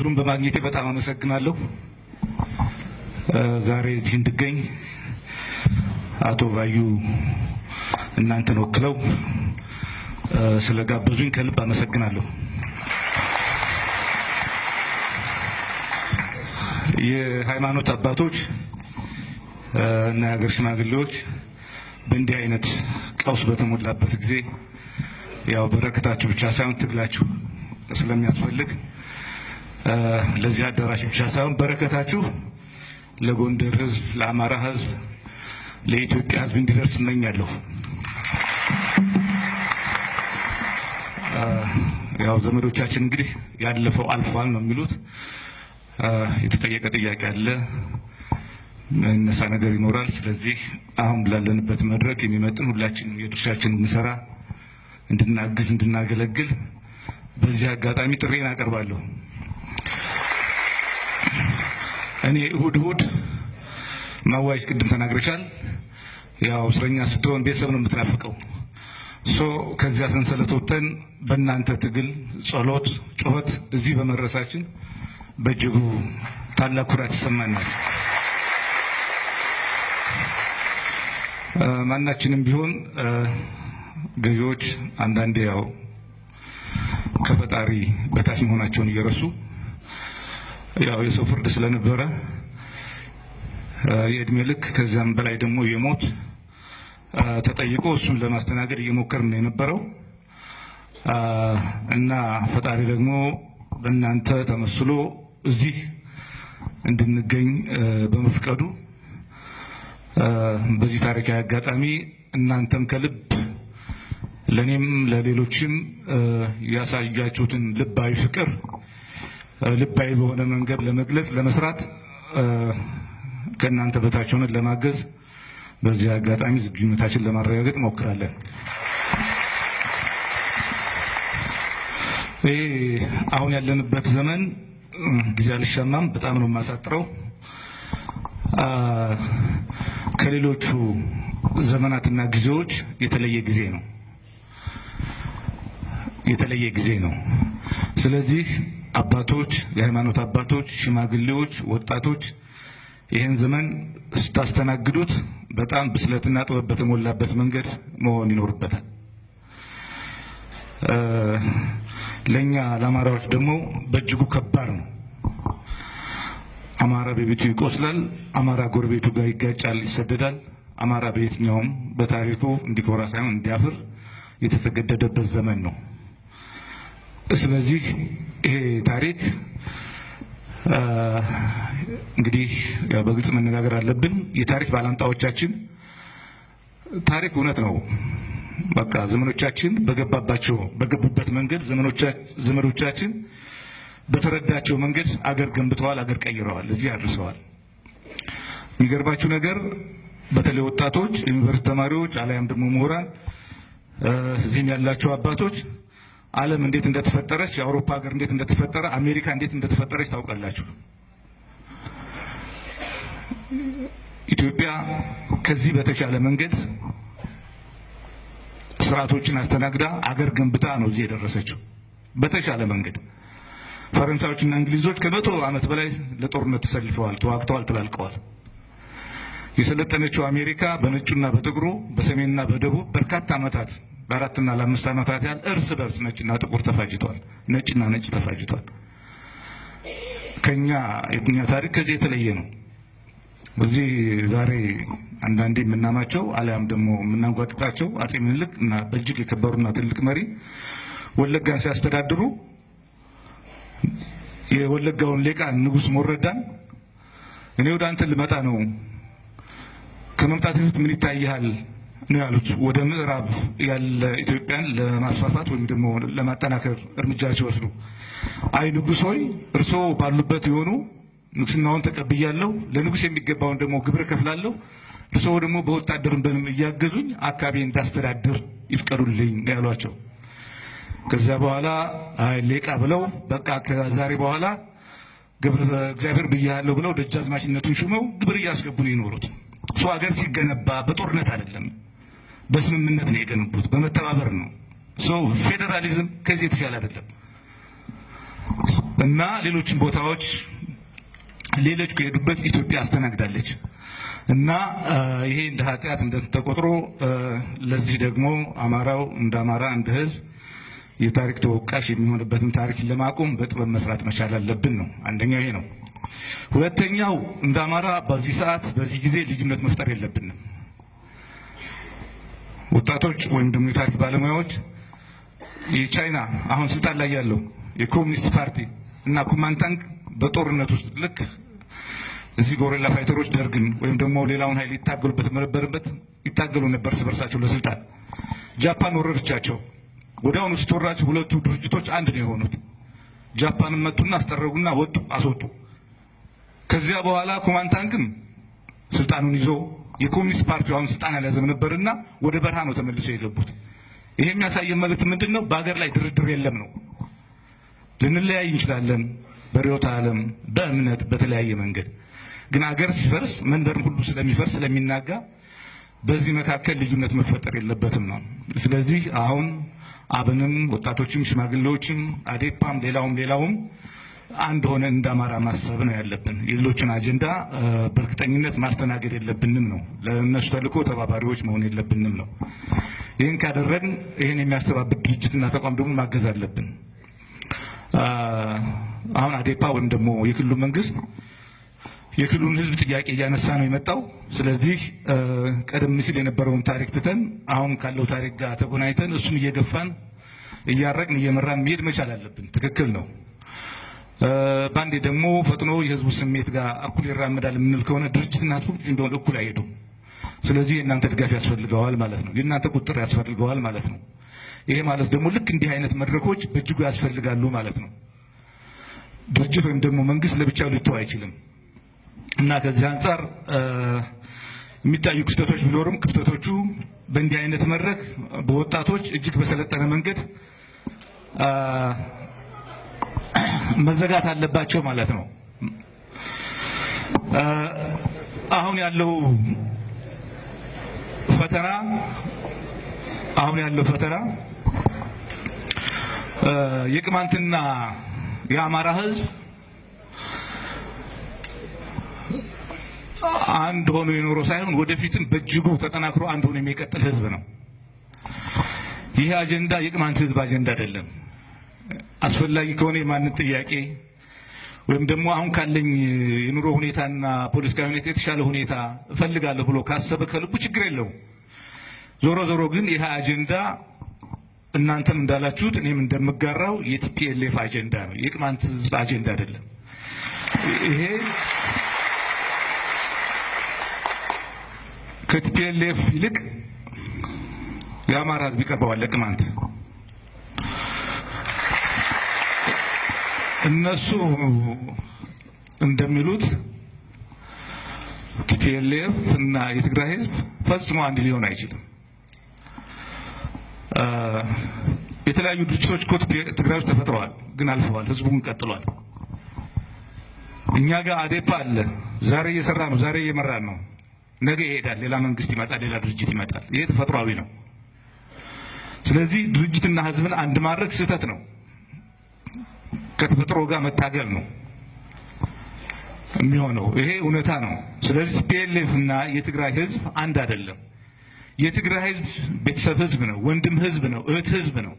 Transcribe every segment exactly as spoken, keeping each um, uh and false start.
እድሉን በማግኘቴ በጣም አመሰግናለሁ። ዛሬ እዚህ እንድገኝ አቶ ባዩ እናንተን ወክለው ስለጋበዙኝ ከልብ አመሰግናለሁ። የሃይማኖት አባቶች እና የሀገር ሽማግሌዎች በእንዲህ አይነት ቀውስ በተሞላበት ጊዜ ያው በረከታችሁ ብቻ ሳይሆን ትግላችሁ ስለሚያስፈልግ ለዚህ አዳራሽ ብቻ ሳይሆን በረከታችሁ ለጎንደር ህዝብ፣ ለአማራ ህዝብ፣ ለኢትዮጵያ ህዝብ እንዲደርስ እመኛለሁ። ያው ዘመዶቻችን እንግዲህ ያለፈው አልፏል ነው የሚሉት። የተጠየቀ ጥያቄ አለ፣ እነሳ ነገር ይኖራል። ስለዚህ አሁን ላለንበት መድረክ የሚመጥን ሁላችንም የድርሻችንን እንሰራ፣ እንድናግዝ፣ እንድናገለግል በዚህ አጋጣሚ ጥሪን አቀርባለሁ። እኔ እሁድ እሁድ ማዋይሽ ቅድም ተናግረሻል። ያው እስረኛ ስትሆን ቤተሰብ ነው የምትናፍቀው። ሶ ከዚያ ሰንሰለት ወጥተን በእናንተ ትግል፣ ጸሎት፣ ጩኸት እዚህ በመድረሳችን በእጅጉ ታላቅ ኩራት ይሰማናል። ማናችንም ቢሆን ገዢዎች አንዳንዴ ያው ከፈጣሪ በታች መሆናቸውን እየረሱ ያው የሰው ፍርድ ስለነበረ የእድሜ ልክ ከዛም በላይ ደግሞ የሞት ተጠይቆ እሱን ለማስተናገድ እየሞከርን ነው የነበረው እና ፈጣሪ ደግሞ በእናንተ ተመስሎ እዚህ እንድንገኝ በመፍቀዱ በዚህ ታሪካዊ አጋጣሚ እናንተም ከልብ ለኔም ለሌሎችም ያሳያችሁትን ልባዊ ፍቅር ልባዊ በሆነ መንገድ ለመግለጽ ለመስራት ከእናንተ በታች ሆነን ለማገዝ በዚህ አጋጣሚ ዝግጁነታችንን ለማረጋገጥ ሞክራለን። ይሄ አሁን ያለንበት ዘመን ጊዜ አልሻማም፣ በጣም ነው የማሳጥረው። ከሌሎቹ ዘመናትና ጊዜዎች የተለየ ጊዜ ነው የተለየ ጊዜ ነው። ስለዚህ አባቶች፣ የሃይማኖት አባቶች፣ ሽማግሌዎች፣ ወጣቶች ይህን ዘመን ስታስተናግዱት በጣም ብስለትና ጥበብ በተሞላበት መንገድ መሆን ይኖርበታል። ለኛ ለአማራዎች ደግሞ በእጅጉ ከባድ ነው። አማራ በቤቱ ይቆስላል፣ አማራ ጎረቤቱ ጋር ይጋጫል፣ ይሰደዳል። አማራ በየትኛውም በታሪኩ እንዲኮራ ሳይሆን እንዲያፍር የተተገደደበት ዘመን ነው። ስለዚህ ይሄ ታሪክ እንግዲህ በግልጽ መነጋገር አለብን። የታሪክ ባላንጣዎቻችን ታሪክ እውነት ነው። በቃ ዘመኖቻችን በገባባቸው በገቡበት መንገድ ዘመኖቻችን በተረዳቸው መንገድ አገር ገንብተዋል፣ አገር ቀይረዋል፣ እዚህ አድርሰዋል። የሚገርባችሁ ነገር በተለይ ወጣቶች፣ ዩኒቨርሲቲ ተማሪዎች፣ አለያም ደግሞ ምሁራን፣ እዚህም ያላችሁ አባቶች ዓለም እንዴት እንደተፈጠረች፣ የአውሮፓ ሀገር እንዴት እንደተፈጠረ፣ አሜሪካ እንዴት እንደተፈጠረች ታውቃላችሁ። ኢትዮጵያ ከዚህ በተሻለ መንገድ ስርዓቶችን አስተናግዳ አገር ገንብታ ነው እዚህ የደረሰችው በተሻለ መንገድ። ፈረንሳዮችና እንግሊዞች ከመቶ ዓመት በላይ ለጦርነት ተሰልፈዋል፣ ተዋግተዋል፣ ተላልቀዋል። የሰለጠነችው አሜሪካ በነጩና በጥቁሩ በሰሜንና በደቡብ በርካታ ዓመታት በአራትና ለአምስት ዓመታት ያህል እርስ በርስ ነጭና ጥቁር ተፋጅቷል፣ ነጭና ነጭ ተፋጅቷል። ከኛ የኛ ታሪክ ከዚህ የተለየ ነው። በዚህ ዛሬ አንዳንዴ የምናማቸው አለያም ደግሞ የምናንጓጥጣቸው አጼ ምኒልክ እና በእጅግ የከበሩና ትልቅ መሪ ወለጋን ሲያስተዳድሩ የወለጋውን ሌቃን ንጉስ ሞረዳን እኔ ወደ አንተ ልመጣ ነው፣ ከመምጣት በፊት ምን ይታያል ነው ያሉት። ወደ ምዕራብ ያለ ኢትዮጵያን ለማስፋፋት ወይም ደግሞ ለማጠናከር እርምጃ ሲወስዱ አይ ንጉስ ሆይ እርሶ ባሉበት የሆኑ ንግስናውን ተቀብያለሁ፣ ለንጉስ የሚገባውን ደግሞ ግብር ከፍላለሁ፣ እርሶ ደግሞ በወታደርም በንም እያገዙኝ አካባቢ እንዳስተዳድር ይፍቀዱልኝ ያሏቸው። ከዛ በኋላ አይ ሌቃ ብለው በቃ ከዛሬ በኋላ ግብር እግዚአብሔር ብያለሁ ብለው ደጃዝማችነቱን ሹመው ግብር እያስገቡ ነው የኖሩት። ሰው ሀገር ሲገነባ በጦርነት አይደለም፣ በስምምነት ነው የገነቡት፣ በመተባበር ነው። ሰው ፌደራሊዝም ከዚህ የተሻለ አይደለም። እና ሌሎችን ቦታዎች ሌሎች ከሄዱበት ኢትዮጵያ አስተናግዳለች እና ይሄ እንደ ኃጢአት እንደተቆጥሮ ለዚህ ደግሞ አማራው እንደ አማራ እንደ ህዝብ የታሪክ ተወቃሽ የሚሆንበትን ታሪክ ለማቆም በጥበብ መስራት መቻል አለብን ነው። አንደኛው ይሄ ነው። ሁለተኛው እንደ አማራ በዚህ ሰዓት በዚህ ጊዜ ልዩነት መፍጠር የለብንም። ወጣቶች ወይም ደግሞ የታሪክ ባለሙያዎች የቻይና አሁን ስልጣን ላይ ያለው የኮሙኒስት ፓርቲ እና ኩማንታንግ በጦርነት ውስጥ ልክ እዚህ ጎሬላ ፋይተሮች ደርግን ወይም ደግሞ ሌላውን ኃይል ይታገሉበት መረበርበት ይታገሉ ነበር ስበርሳቸው ለስልጣን ጃፓን ወረረቻቸው። ወዲያውኑ ስትወራቸው ሁለቱ ድርጅቶች አንድ ነው የሆኑት። ጃፓንን መቱና አስጠረጉና ወጡ አስወጡ። ከዚያ በኋላ ኩማንታንግም ስልጣኑን ይዞ የኮሙኒስት ፓርቲው አሁን ስልጣን ያለዘም ነበርና ወደ በረሃ ነው ተመልሶ የገቡት። ይሄ የሚያሳየው መልእክት ምንድነው? በአገር ላይ ድርድር የለም ነው። ልንለያይ እንችላለን በሪዮታ ዓለም በእምነት በተለያየ መንገድ፣ ግን አገር ሲፈርስ መንደር ሁሉ ስለሚፈርስ ስለሚናጋ በዚህ መካከል ልዩነት መፈጠር የለበትም ነው። ስለዚህ አሁን አብንም ወጣቶችም ሽማግሌዎችም አዴፓም ሌላውም ሌላውም አንድ ሆነ እንደ አማራ ማሰብ ነው ያለብን። የሌሎችን አጀንዳ በእርግጠኝነት ማስተናገድ የለብንም ነው። ለእነሱ ተልእኮ ተባባሪዎች መሆን የለብንም ነው። ይህን ካደረግን ይህን የሚያስተባብር ድርጅትና ተቋም ደግሞ ማገዝ አለብን። አሁን አዴፓ ወይም ደግሞ የክልሉ መንግስት የክልሉን ህዝብ ጥያቄ እያነሳ ነው የመጣው። ስለዚህ ቀደም ሲል የነበረውን ታሪክ ትተን አሁን ካለው ታሪክ ጋር ተጎናኝተን እሱን እየገፋን እያረቅን እየመራን መሄድ መቻል አለብን። ትክክል ነው። ባንዴ ደግሞ ፈጥኖ የህዝቡ ስሜት ጋር እኩል ይራመዳል የምንል ከሆነ ድርጅትና ህዝቡ እንደሆነ እኩል አይሄዱም። ስለዚህ የእናንተ ድጋፍ ያስፈልገዋል ማለት ነው። የእናንተ ቁጥር ያስፈልገዋል ማለት ነው። ይሄ ማለት ደግሞ ልክ እንዲህ አይነት መድረኮች በእጅጉ ያስፈልጋሉ ማለት ነው። ድርጅት ወይም ደግሞ መንግስት ለብቻው ሊተው አይችልም እና ከዚህ አንፃር የሚታዩ ክፍተቶች ቢኖሩም ክፍተቶቹ በእንዲህ አይነት መድረክ በወጣቶች እጅግ በሰለጠነ መንገድ መዘጋት አለባቸው ማለት ነው። አሁን ያለው ፈተና አሁን ያለው ፈተና የቅማንትና የአማራ ህዝብ አንድ ሆኖ የኖረው ሳይሆን ወደፊትም በእጅጉ ተጠናክሮ አንድ ሆኖ የሚቀጥል ህዝብ ነው። ይሄ አጀንዳ የቅማንት ህዝብ አጀንዳ አይደለም። አስፈላጊ ከሆነ የማንነት ጥያቄ ወይም ደግሞ አሁን ካለኝ የኑሮ ሁኔታና ፖለቲካዊ ሁኔታ የተሻለ ሁኔታ እፈልጋለሁ ብሎ ካሰበ ከልቡ ችግር የለውም። ዞሮ ዞሮ ግን ይሄ አጀንዳ እናንተም እንዳላችሁት እኔም እንደምጋራው የቲፒኤልኤፍ አጀንዳ ነው፣ የቅማንት ህዝብ አጀንዳ አይደለም። ይሄ ከቲፒኤልኤፍ ይልቅ የአማራ ህዝብ ይቀርበዋል ለቅማንት። እነሱ እንደሚሉት ቲፒኤልኤፍ እና የትግራይ ህዝብ ፈጽሞ አንድ ሊሆን አይችልም። የተለያዩ ድርጅቶች እኮ ትግራይ ውስጥ ተፈጥረዋል፣ ግን አልፈዋል፣ ህዝቡን ቀጥሏል። እኛ ጋር አዴፓ አለ፣ ዛሬ እየሰራ ነው፣ ዛሬ እየመራ ነው፣ ነገ ይሄዳል፣ ሌላ መንግስት ይመጣል፣ ሌላ ድርጅት ይመጣል። ይሄ ተፈጥሯዊ ነው። ስለዚህ ድርጅትና ህዝብን አንድ ማድረግ ስህተት ነው፣ ከተፈጥሮ ጋር መታገል ነው የሚሆነው። ይሄ እውነታ ነው። ስለዚህ ቲፒኤልኤፍ እና የትግራይ ህዝብ አንድ አይደለም። የትግራይ ህዝብ ቤተሰብ ህዝብ ነው፣ ወንድም ህዝብ ነው፣ እህት ህዝብ ነው።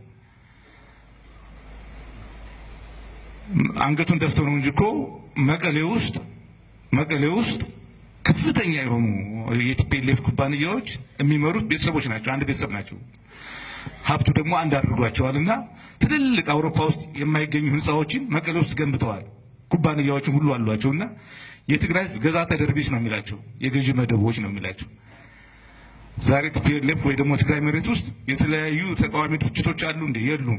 አንገቱን ደፍቶ ነው እንጂ እኮ መቀሌ ውስጥ መቀሌ ውስጥ ከፍተኛ የሆኑ የቲፒኤልኤፍ ኩባንያዎች የሚመሩት ቤተሰቦች ናቸው፣ አንድ ቤተሰብ ናቸው። ሀብቱ ደግሞ አንድ አድርጓቸዋልና ትልልቅ አውሮፓ ውስጥ የማይገኙ ህንፃዎችን መቀሌ ውስጥ ገንብተዋል። ኩባንያዎችን ሁሉ አሏቸውና የትግራይ ህዝብ ገዛ ተደርቢስ ነው የሚላቸው፣ የገዢ መደቦች ነው የሚላቸው። ዛሬ ቲፒኤልኤፍ ወይ ደግሞ ትግራይ መሬት ውስጥ የተለያዩ ተቃዋሚ ድርጅቶች አሉ እንዴ? የሉም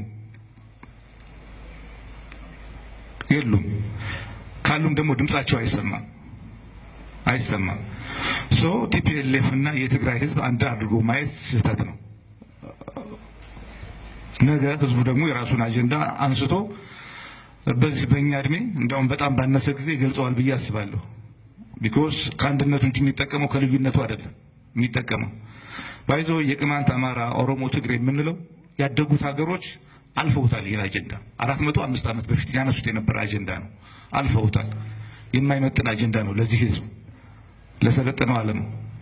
የሉም። ካሉም ደግሞ ድምጻቸው አይሰማም አይሰማም። ሶ ቲፒኤልኤፍ እና የትግራይ ህዝብ አንድ አድርጎ ማየት ስህተት ነው። ነገ ህዝቡ ደግሞ የራሱን አጀንዳ አንስቶ በዚህ በእኛ እድሜ እንዲያውም በጣም ባነሰ ጊዜ ይገልጸዋል ብዬ አስባለሁ። ቢኮዝ ከአንድነቱ እንጂ የሚጠቀመው ከልዩነቱ አይደለም የሚጠቀመው። ባይዞ የቅማንት፣ አማራ፣ ኦሮሞ፣ ትግሬ የምንለው ያደጉት ሀገሮች አልፈውታል። ይሄ አጀንዳ አራት መቶ አምስት ዓመት በፊት ያነሱት የነበረ አጀንዳ ነው። አልፈውታል። የማይመጥን አጀንዳ ነው ለዚህ ህዝብ ለሰለጠነው ዓለም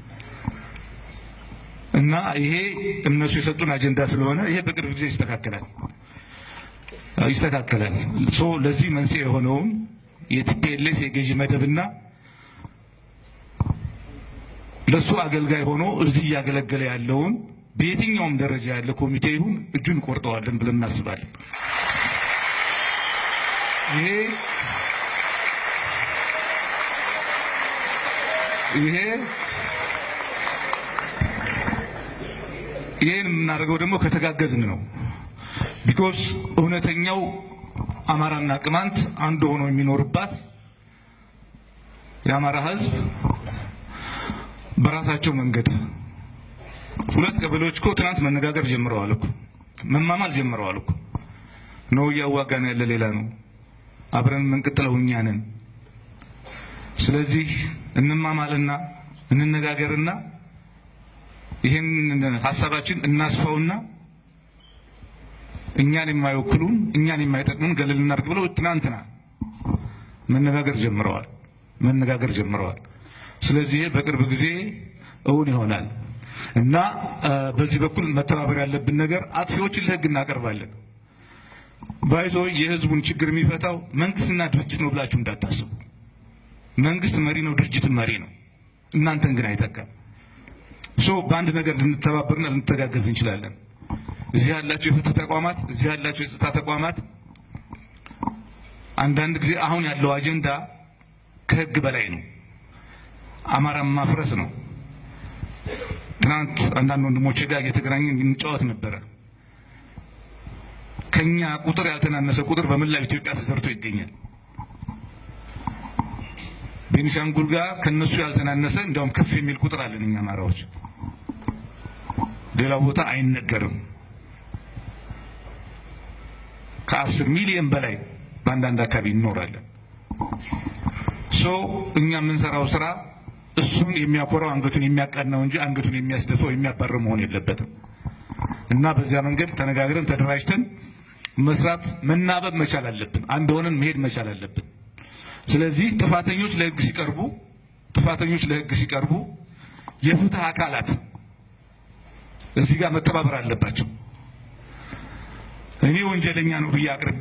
እና ይሄ እነሱ የሰጡን አጀንዳ ስለሆነ ይሄ በቅርብ ጊዜ ይስተካከላል ይስተካከላል። ሶ ለዚህ መንስኤ የሆነውን የቲፒኤልኤፍ የገዢ መደብና ለሱ አገልጋይ ሆኖ እዚህ ያገለገለ ያለውን በየትኛውም ደረጃ ያለ ኮሚቴ ይሁን እጁን ቆርጠዋለን ብለን እናስባለን። ይሄ ይሄ ይሄን የምናደርገው ደግሞ ከተጋገዝን ነው። ቢኮዝ እውነተኛው አማራና ቅማንት አንድ ሆኖ የሚኖርባት የአማራ ህዝብ በራሳቸው መንገድ ሁለት ቀበሌዎች እኮ ትናንት መነጋገር ጀምረዋል እኮ መማማል ጀምረዋል እኮ ነው ያዋጋን ያለ ሌላ ነው። አብረን መንቀጥለው እኛ ነን። ስለዚህ እንማማልና እንነጋገርና ይሄን ሐሳባችን እናስፋውና እኛን የማይወክሉን እኛን የማይጠቅሙን ገለል እናድርግ ብለው ትናንትና መነጋገር ጀምረዋል መነጋገር ጀምረዋል። ስለዚህ በቅርብ ጊዜ እውን ይሆናል እና በዚህ በኩል መተባበር ያለብን ነገር አጥፊዎችን ለህግ እናቀርባለን። ባይዞ የህዝቡን ችግር የሚፈታው መንግስትና ድርጅት ነው ብላችሁ እንዳታስቡ። መንግስት መሪ ነው፣ ድርጅት መሪ ነው። እናንተን ግን አይተካም። ሶ በአንድ ነገር ልንተባበርና ልንተጋገዝ እንችላለን። እዚህ ያላችሁ የፍትህ ተቋማት፣ እዚህ ያላችሁ የጸጥታ ተቋማት አንዳንድ ጊዜ አሁን ያለው አጀንዳ ከህግ በላይ ነው። አማራን ማፍረስ ነው። ትናንት አንዳንድ ወንድሞቼ ጋር እየተገናኘን እንጫወት ነበረ። ከኛ ቁጥር ያልተናነሰ ቁጥር በመላው ኢትዮጵያ ተዘርቶ ይገኛል። ቤኒሻንጉል ጋር ከነሱ ያልተናነሰ እንደውም ከፍ የሚል ቁጥር አለን እኛ አማራዎች። ሌላው ቦታ አይነገርም። ከአስር ሚሊዮን በላይ በአንዳንድ አካባቢ እንኖራለን። ሶ እኛ የምንሰራው ስራ እሱን የሚያኮራው አንገቱን የሚያቃናው እንጂ አንገቱን የሚያስደፈው የሚያባረው መሆን የለበትም እና በዚያ መንገድ ተነጋግረን ተደራጅተን መስራት መናበብ መቻል አለብን። አንድ ሆነን መሄድ መቻል አለብን። ስለዚህ ጥፋተኞች ለህግ ሲቀርቡ ጥፋተኞች ለህግ ሲቀርቡ የፍትህ አካላት እዚህ ጋር መተባበር አለባቸው። እኔ ወንጀለኛ ነው ብዬ አቅርቤ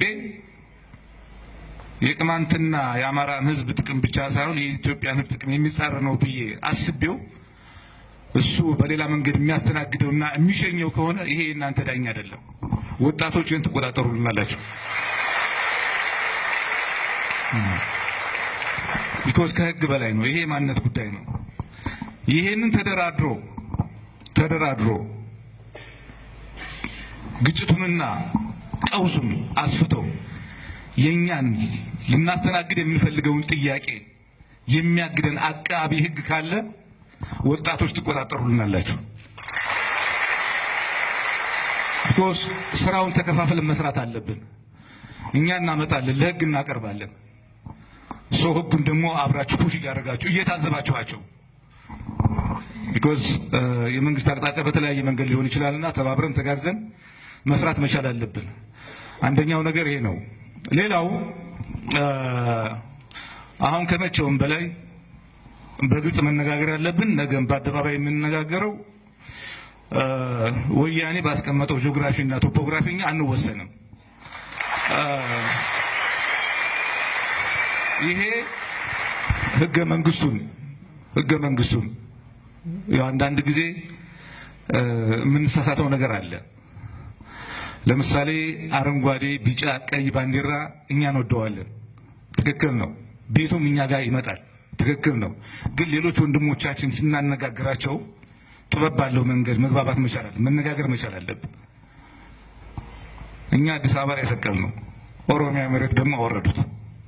የቅማንትና የአማራን ህዝብ ጥቅም ብቻ ሳይሆን የኢትዮጵያን ህዝብ ጥቅም የሚጻረር ነው ብዬ አስቤው እሱ በሌላ መንገድ የሚያስተናግደውና የሚሸኘው ከሆነ ይሄ እናንተ ዳኛ አይደለም። ወጣቶች ይህን ተቆጣጠሩልናላችሁ። ቢኮዝ ከህግ በላይ ነው። ይሄ ማንነት ጉዳይ ነው። ይሄንን ተደራድሮ ተደራድሮ ግጭቱንና ቀውሱን አስፍተው የኛን ልናስተናግድ የምንፈልገውን ጥያቄ የሚያግደን አቃቢ ህግ ካለ ወጣቶች ተቆጣጠሩልናላችሁ። ቢኮዝ ስራውን ተከፋፍለን መስራት አለብን። እኛ እናመጣለን፣ ለህግ እናቀርባለን። ሰው ህጉን ደግሞ አብራችሁ ፑሽ እያደረጋችሁ እየታዘባችኋቸው ቢኮዝ የመንግስት አቅጣጫ በተለያየ መንገድ ሊሆን ይችላልና ተባብረን ተጋግዘን መስራት መቻል አለብን። አንደኛው ነገር ይሄ ነው። ሌላው አሁን ከመቼውም በላይ በግልጽ መነጋገር ያለብን ነገም በአደባባይ የምንነጋገረው ወያኔ ባስቀመጠው ጂኦግራፊና ቶፖግራፊኛ አንወሰንም። ይሄ ህገ መንግስቱን ህገ መንግስቱን አንዳንድ ጊዜ የምንሳሳተው ነገር አለ። ለምሳሌ አረንጓዴ፣ ቢጫ፣ ቀይ ባንዲራ እኛ እንወደዋለን። ትክክል ነው። ቤቱም እኛ ጋር ይመጣል። ትክክል ነው። ግን ሌሎች ወንድሞቻችን ስናነጋግራቸው ጥበብ ባለው መንገድ መግባባት መቻል አለ መነጋገር መቻል አለብን። እኛ አዲስ አበባ ላይ ሰቀል ነው፣ ኦሮሚያ መሬት ደግሞ አወረዱት፣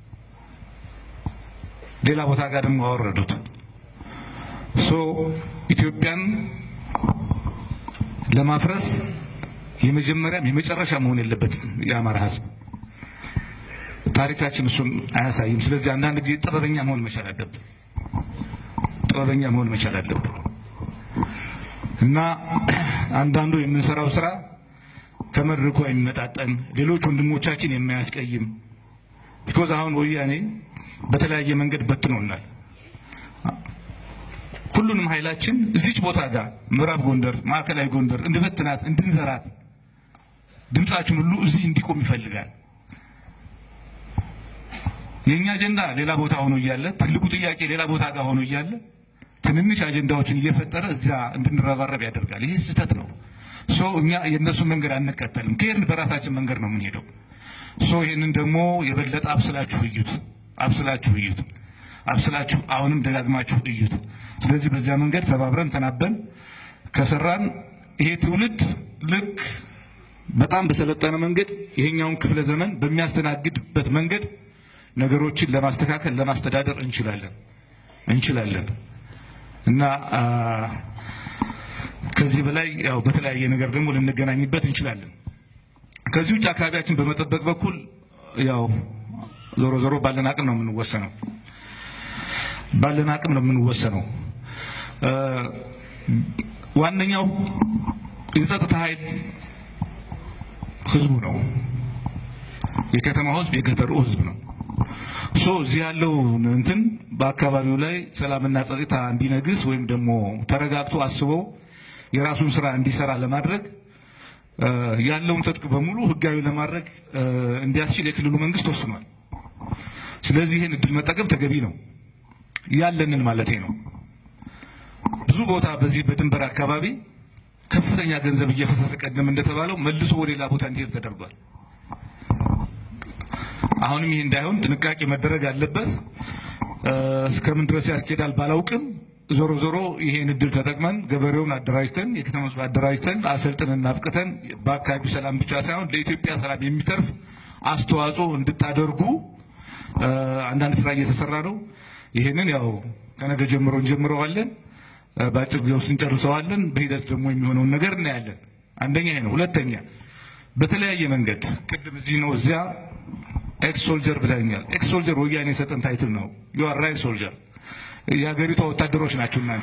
ሌላ ቦታ ጋር ደግሞ አወረዱት። ሶ ኢትዮጵያን ለማፍረስ የመጀመሪያም የመጨረሻ መሆን የለበትም የአማራ ህዝብ። ታሪካችን እሱን አያሳይም። ስለዚህ አንዳንድ ጊዜ ጥበበኛ መሆን መቻል አለብን ጥበበኛ መሆን መቻል አለብን እና አንዳንዱ የምንሰራው ስራ ከመድረኩ የሚመጣጠን ሌሎች ወንድሞቻችን የማያስቀይም ቢኮዝ አሁን ወያኔ በተለያየ መንገድ በትኖናል ሁሉንም ኃይላችን እዚች ቦታ ጋር ምዕራብ ጎንደር ማዕከላዊ ጎንደር እንድበትናት እንድንዘራት ድምጻችን ሁሉ እዚህ እንዲቆም ይፈልጋል የኛ አጀንዳ ሌላ ቦታ ሆኖ ይያለ ትልቁ ጥያቄ ሌላ ቦታ ጋር ሆኖ ይያለ ትንንሽ አጀንዳዎችን እየፈጠረ እዛ እንድንረባረብ ያደርጋል ይሄ ስህተት ነው ሶ እኛ የነሱ መንገድ አንከተልም ከሄድን በራሳችን መንገድ ነው የምንሄደው ሶ ይሄንን ደግሞ የበለጠ አብስላችሁ እዩት አብስላችሁ እዩት አብስላችሁ አሁንም ደጋግማችሁ እዩት ስለዚህ በዚያ መንገድ ተባብረን ተናበን ከሰራን ይሄ ትውልድ ልክ በጣም በሰለጠነ መንገድ ይሄኛውን ክፍለ ዘመን በሚያስተናግድበት መንገድ ነገሮችን ለማስተካከል ለማስተዳደር እንችላለን እንችላለን እና ከዚህ በላይ ያው በተለያየ ነገር ደግሞ ልንገናኝበት እንችላለን ከዚህ ውጭ አካባቢያችን በመጠበቅ በኩል ያው ዞሮ ዞሮ ባለን አቅም ነው የምንወሰነው ባለን አቅም ነው የምንወሰነው ዋነኛው የጸጥታ ኃይል ህዝቡ ነው የከተማው ህዝብ የገጠሩ ህዝብ ነው ሶ እዚህ ያለው እንትን በአካባቢው ላይ ሰላምና ጸጥታ እንዲነግስ ወይም ደግሞ ተረጋግቶ አስቦ የራሱን ስራ እንዲሰራ ለማድረግ ያለውን ትጥቅ በሙሉ ህጋዊ ለማድረግ እንዲያስችል የክልሉ መንግስት ወስኗል ስለዚህ ይሄን እድል መጠቀም ተገቢ ነው ያለንን ማለቴ ነው ብዙ ቦታ በዚህ በድንበር አካባቢ ከፍተኛ ገንዘብ እየፈሰሰ ቀደም እንደተባለው መልሶ ወደ ሌላ ቦታ እንዲሄድ ተደርጓል አሁንም ይሄ እንዳይሆን ጥንቃቄ መደረግ አለበት እስከምን ድረስ ያስኬዳል ባላውቅም ዞሮ ዞሮ ይሄን እድል ተጠቅመን ገበሬውን አደራጅተን የከተማው አደራጅተን አሰልጥነን አብቅተን በአካባቢው ሰላም ብቻ ሳይሆን ለኢትዮጵያ ሰላም የሚተርፍ አስተዋጽኦ እንድታደርጉ አንዳንድ ስራ እየተሰራ ነው ይሄንን ያው ከነገ ጀምሮ እንጀምረዋለን ባጭር ጊዜ ውስጥ እንጨርሰዋለን በሂደት ደግሞ የሚሆነውን ነገር እናያለን አንደኛ ይሄ ነው ሁለተኛ በተለያየ መንገድ ቅድም እዚህ ነው እዚያ ኤክስ ሶልጀር ብለኛል ኤክስ ሶልጀር ወያኔ የሰጠን ታይትል ነው ዩ አር ራይት ሶልጀር የሀገሪቷ ወታደሮች ናችሁ እናንተ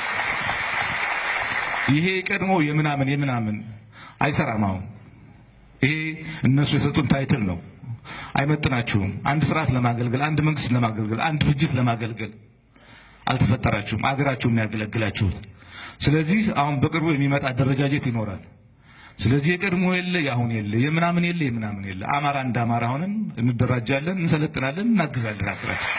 ይሄ ቀድሞ የምናምን የምናምን አይሰራም አሁን ይሄ እነሱ የሰጡን ታይትል ነው አይመጥናችሁም አንድ ስርዓት ለማገልገል አንድ መንግስት ለማገልገል አንድ ድርጅት ለማገልገል አልተፈጠራችሁም አገራችሁን ያገለግላችሁት ስለዚህ አሁን በቅርቡ የሚመጣ አደረጃጀት ይኖራል ስለዚህ የቀድሞ የለ ያሁን የለ የምናምን የለ የምናምን የለ አማራ እንደ አማራ ሆነን እንደራጃለን እንሰለጥናለን እናግዛለን አጥራችሁ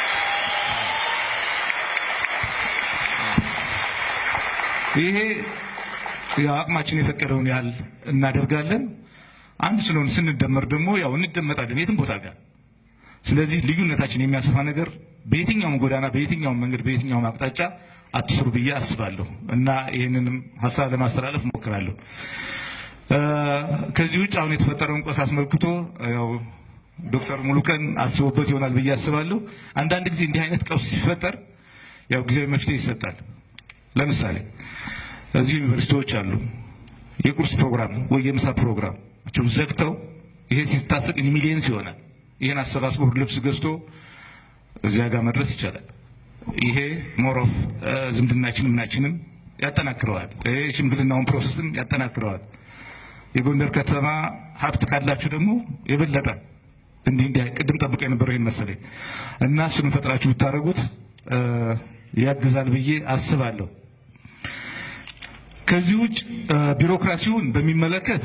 ይሄ ያቅማችን የፈቀደውን ያህል እናደርጋለን አንድ ስለሆነ ስንደመር ደግሞ ያው እንደመጣለን የትም ቦታ ጋር ስለዚህ ልዩነታችን የሚያሰፋ ነገር በየትኛውም ጎዳና በየትኛውም መንገድ በየትኛውም አቅጣጫ አትስሩ ብዬ አስባለሁ እና ይሄንንም ሐሳብ ለማስተላለፍ ሞክራለሁ ከዚህ ውጭ አሁን የተፈጠረውን ቆስ አስመልክቶ ያው ዶክተር ሙሉቀን አስቦበት ይሆናል ብዬ አስባለሁ አንዳንድ ጊዜ እንዲህ አይነት ቀውስ ሲፈጠር ያው ጊዜያዊ መፍትሄ ይሰጣል ለምሳሌ እዚህ ዩኒቨርሲቲዎች አሉ የቁርስ ፕሮግራም ወይ የምሳ ፕሮግራም አቸው ዘግተው ይሄ ሲታሰብ ሚሊየንስ ይሆናል ይሄን አሰባስቦ ልብስ ገዝቶ እዚያ ጋር መድረስ ይቻላል ይሄ ሞሮፍ ዝምድናችንን ምናችንን ያጠናክረዋል ይሄ ሽምግልናውን ፕሮሰስም ያጠናክረዋል የጎንደር ከተማ ሀብት ካላችሁ ደግሞ የበለጠ እንዲህ እንዲህ ቅድም ጠብቀው የነበረው ይሄን መሰለኝ እና እሱን ፈጥራችሁ ብታረጉት ያግዛል ብዬ አስባለሁ ከዚህ ውጭ ቢሮክራሲውን በሚመለከት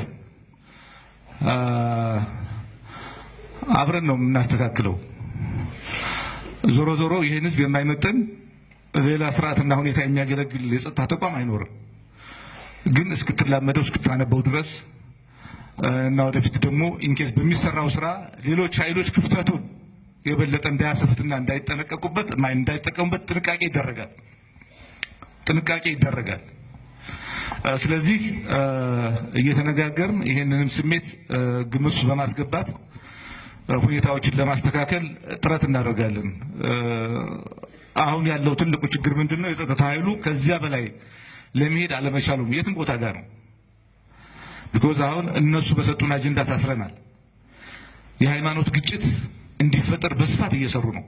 አብረን ነው የምናስተካክለው ዞሮ ዞሮ ይሄን ህዝብ የማይመጥን ሌላ ስርዓትና ሁኔታ የሚያገለግል የጸጥታ ተቋም አይኖርም ግን እስክትላመደው እስክታነበው ድረስ እና ወደፊት ደግሞ ኢንኬስ በሚሰራው ስራ ሌሎች ኃይሎች ክፍተቱን የበለጠ እንዳያሰፉትና እንዳይጠነቀቁበት ማይ እንዳይጠቀሙበት ጥንቃቄ ይደረጋል ጥንቃቄ ይደረጋል ስለዚህ እየተነጋገርን ይሄንንም ስሜት ግምት በማስገባት ሁኔታዎችን ለማስተካከል ጥረት እናደርጋለን አሁን ያለው ትልቁ ችግር ምንድነው የጸጥታ ኃይሉ ከዚያ በላይ ለመሄድ አለመቻሉ የትም ቦታ ጋር ነው because አሁን እነሱ በሰጡን አጀንዳ ታስረናል የሃይማኖት ግጭት እንዲፈጠር በስፋት እየሰሩ ነው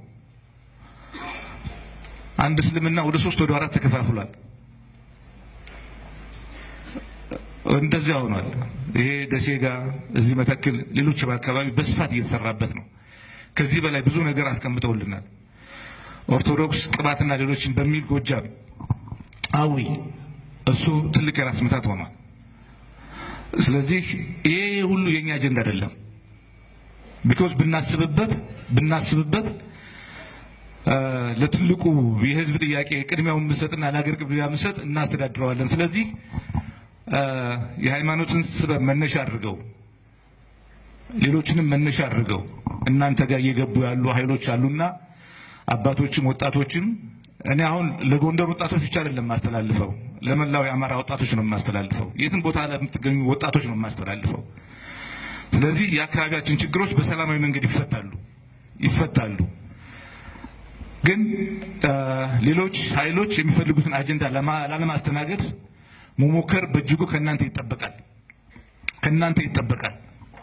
አንድ እስልምና ወደ ሶስት ወደ አራት ተከፋፍሏል እንደዚያ ሆኗል። ይሄ ደሴ ጋር እዚህ መተክል ሌሎች አካባቢ በስፋት እየተሰራበት ነው። ከዚህ በላይ ብዙ ነገር አስቀምጠውልናል። ኦርቶዶክስ ቅባትና ሌሎችን በሚል ጎጃም አዊ እሱ ትልቅ የራስ ምታት ሆኗል። ስለዚህ ይሄ ሁሉ የኛ አጀንዳ አይደለም። ቢኮዝ ብናስብበት ብናስብበት ለትልቁ የህዝብ ጥያቄ ቅድሚያውን መስጠትና ለሀገር ቅድሚያ መስጠት እናስተዳድረዋለን። ስለዚህ የሃይማኖትን ስበብ መነሻ አድርገው ሌሎችንም መነሻ አድርገው እናንተ ጋር እየገቡ ያሉ ኃይሎች አሉና አባቶችም ወጣቶችም እኔ አሁን ለጎንደር ወጣቶች ብቻ አይደለም ማስተላልፈው፣ ለመላው የአማራ ወጣቶች ነው ማስተላልፈው፣ የትም ቦታ ለምትገኙ ወጣቶች ነው ማስተላልፈው። ስለዚህ የአካባቢያችን ችግሮች በሰላማዊ መንገድ ይፈታሉ ይፈታሉ። ግን ሌሎች ኃይሎች የሚፈልጉትን አጀንዳ ላለማስተናገድ መሞከር በእጅጉ ከእናንተ ይጠበቃል ከእናንተ ይጠበቃል።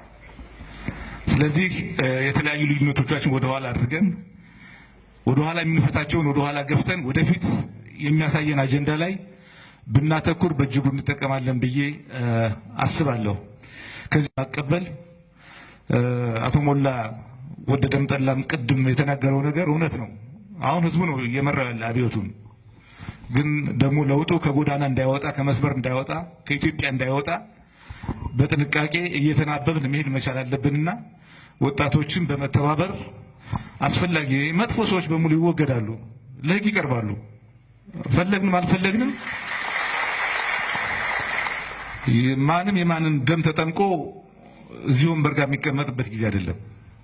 ስለዚህ የተለያዩ ልዩነቶቻችን ወደ ኋላ አድርገን ወደ ኋላ የምንፈታቸውን ወደ ኋላ ገፍተን ወደፊት የሚያሳየን አጀንዳ ላይ ብናተኩር በእጅጉ እንጠቀማለን ብዬ አስባለሁ። ከዚህ ማቀበል አቶ ሞላ ወደደም ጠላም ቅድም የተናገረው ነገር እውነት ነው። አሁን ህዝቡ ነው እየመራው ያለ አብዮቱን። ግን ደግሞ ለውጡ ከጎዳና እንዳይወጣ ከመስበር እንዳይወጣ ከኢትዮጵያ እንዳይወጣ በጥንቃቄ እየተናበብን መሄድ መቻል አለብንና ወጣቶችን በመተባበር አስፈላጊ መጥፎ ሰዎች በሙሉ ይወገዳሉ፣ ለህግ ይቀርባሉ። ፈለግንም አልፈለግንም ማንም የማንን ደም ተጠምቆ እዚህ ወንበር ጋር የሚቀመጥበት ጊዜ አይደለም።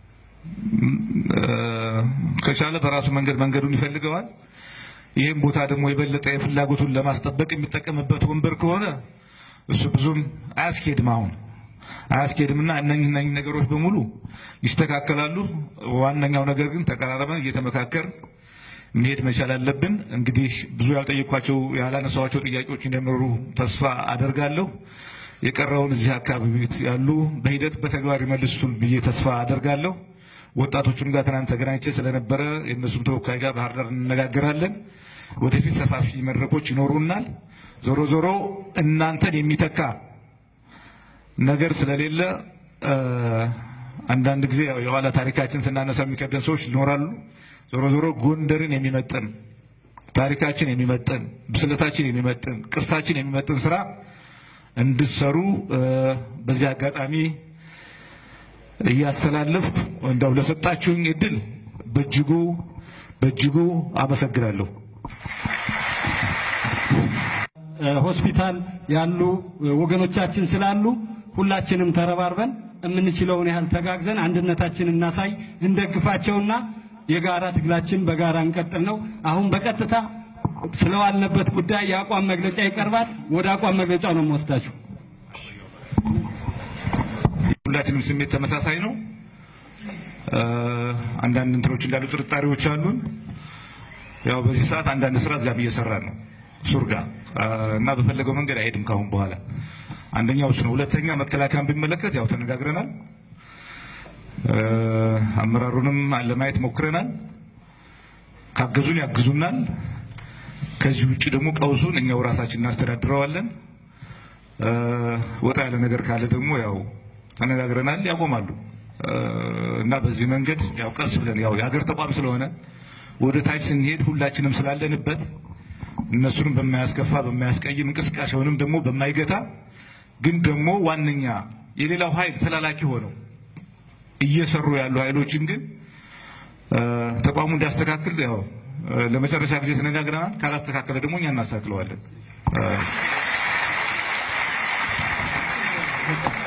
ከቻለ በራሱ መንገድ መንገዱን ይፈልገዋል። ይሄን ቦታ ደግሞ የበለጠ የፍላጎቱን ለማስጠበቅ የሚጠቀምበት ወንበር ከሆነ እሱ ብዙም አያስኬድም አሁን አያስኬድምና እነኚህ እነኚህ ነገሮች በሙሉ ይስተካከላሉ። ዋነኛው ነገር ግን ተቀራርበን እየተመካከር መሄድ መቻል አለብን። እንግዲህ ብዙ ያልጠየኳቸው ያላነሳዋቸው ጥያቄዎች እንደሚኖሩ ተስፋ አደርጋለሁ። የቀረውን እዚህ አካባቢ ያሉ በሂደት በተግባር ይመልሱን ብዬ ተስፋ አደርጋለሁ። ወጣቶቹም ጋር ትናንት ተገናኝቼ ስለነበረ የእነሱም ተወካይ ጋር ባህር ዳር እንነጋገራለን። ወደፊት ሰፋፊ መድረኮች ይኖሩናል። ዞሮ ዞሮ እናንተን የሚተካ ነገር ስለሌለ አንዳንድ ጊዜ የኋላ ታሪካችን ስናነሳ የሚከብደን ሰዎች ይኖራሉ። ዞሮ ዞሮ ጎንደርን የሚመጥን ታሪካችን የሚመጥን ብስለታችን የሚመጥን ቅርሳችን የሚመጥን ስራ እንድትሰሩ በዚህ አጋጣሚ እያስተላለፍኩ እንደው ለሰጣችሁኝ እድል በእጅጉ በእጅጉ አመሰግናለሁ። ሆስፒታል ያሉ ወገኖቻችን ስላሉ ሁላችንም ተረባርበን የምንችለውን ያህል ተጋግዘን አንድነታችንን እናሳይ፣ እንደግፋቸውና የጋራ ትግላችን በጋራ እንቀጥል ነው። አሁን በቀጥታ ስለዋልነበት ጉዳይ የአቋም መግለጫ ይቀርባል። ወደ አቋም መግለጫው ነው የምወስዳችሁ። ሁላችንም ስሜት ተመሳሳይ ነው። አንዳንድ እንትኖች እንዳሉ ጥርጣሬዎች አሉን። ያው በዚህ ሰዓት አንዳንድ ስራ እዚያ እየሰራ ነው ሱርጋ እና በፈለገው መንገድ አይሄድም ካሁን በኋላ። አንደኛው እሱ ነው። ሁለተኛ መከላከያን ቢመለከት ያው ተነጋግረናል። አመራሩንም ለማየት ሞክረናል። ካገዙን ያግዙናል። ከዚህ ውጪ ደግሞ ቀውሱን እኛው ራሳችን እናስተዳድረዋለን። ወጣ ያለ ነገር ካለ ደግሞ ያው ተነጋግረናል፣ ያቆማሉ እና በዚህ መንገድ ያው ቀስ ብለን ያው የሀገር ተቋም ስለሆነ ወደ ታች ስንሄድ ሁላችንም ስላለንበት እነሱንም በማያስከፋ በማያስቀይም እንቅስቃሴውንም ደግሞ በማይገታ ግን ደግሞ ዋነኛ የሌላው ኃይል ተላላኪ ሆነው እየሰሩ ያሉ ኃይሎችን ግን ተቋሙ እንዲያስተካክል ያው ለመጨረሻ ጊዜ ተነጋግረናል። ካላስተካከለ ደግሞ እኛ እናስተካክለዋለን።